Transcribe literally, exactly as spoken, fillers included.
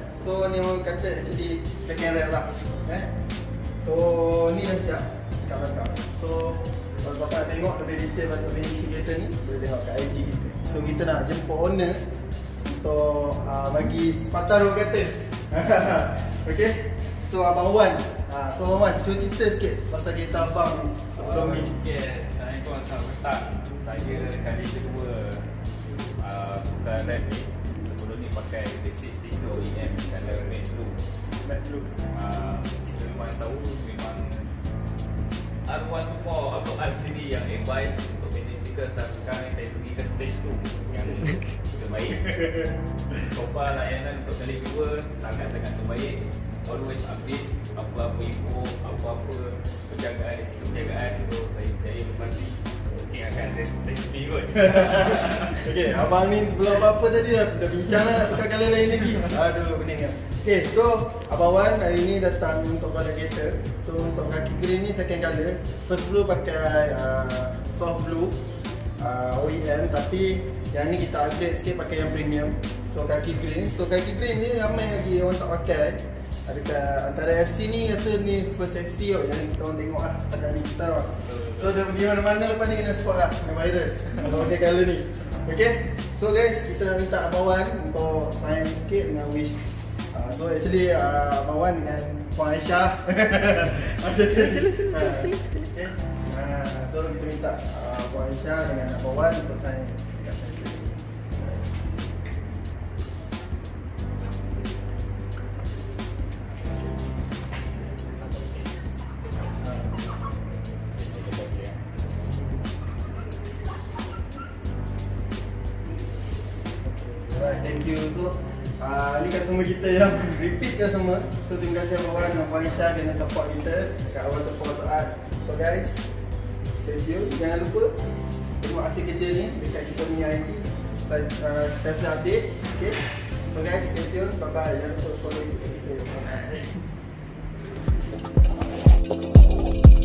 So ni orang kata actually second rep lah. Eh? So ni dah siap kat belakang. So kalau bapak tengok lebih detail pasal finishing kereta ni, boleh tengok kat I G kita. So kita nak jemput owner untuk uh, bagi sepatah orang kata. Okay. So Abang Wan, uh, so Abang Wan cuba cerita sikit pasal kereta abang ni sebelum ni. Yes, Assalamualaikum, selamat petang. Saya kali kedua uh, buka rap ni. Sebelum ni pakai basic sticker O E M color red blue. Red blue. Uh, kita memang tahu memang R seratus dua puluh empat atau R sendiri yang advice untuk basic sticker. Tapi sekarang saya pergi ke stage tu yang terbaik. So far layanan untuk kali kedua sangat-sangat terbaik. Always update apa-apa info, apa-apa penjagaan, risiko penjagaan. So saya percaya lepas ni mungkin akan ada stage B kot. Okay, abang ni belum apa-apa tadi dah, dah bincang lah nak tukar colour lain lagi. Aduh, pening kan. Okay, so Abang Wan hari ni datang untuk colour kereta. So untuk kaki green ni second colour. First blue pakai uh, soft blue uh, O E M, tapi yang ni kita update sikit pakai yang premium. So kaki green, so kaki green ni ramai lagi orang tak pakai. Adakah antara F C ni rasa ni first F C kot yang kita orang tengok lah setakat ni kita lah. So dia pergi mana-mana lepas ni kena spot lah, kena viral kalau pakai colour ni. Okay, so guys kita nak minta Abang Wan untuk sign sikit dengan wish. uh, So actually uh, Abang Wan dengan Puan Aisyah. Okay, so kita minta uh, Puan Aisyah dengan Abang Wan untuk sign dekat sign. Alright, thank you. So, uh, ni customer kita yang repeat kan semua. So, terima kasih Abang Wan dan Puan Aisyah kerana support kita kat awal support art. So guys, stay tune. Jangan lupa tengok hasil kerja ni dekat kita punya I G. Saya uh, saya update. Okay. So guys, stay tune. Bye bye. Jangan lupa follow kita. Bye bye.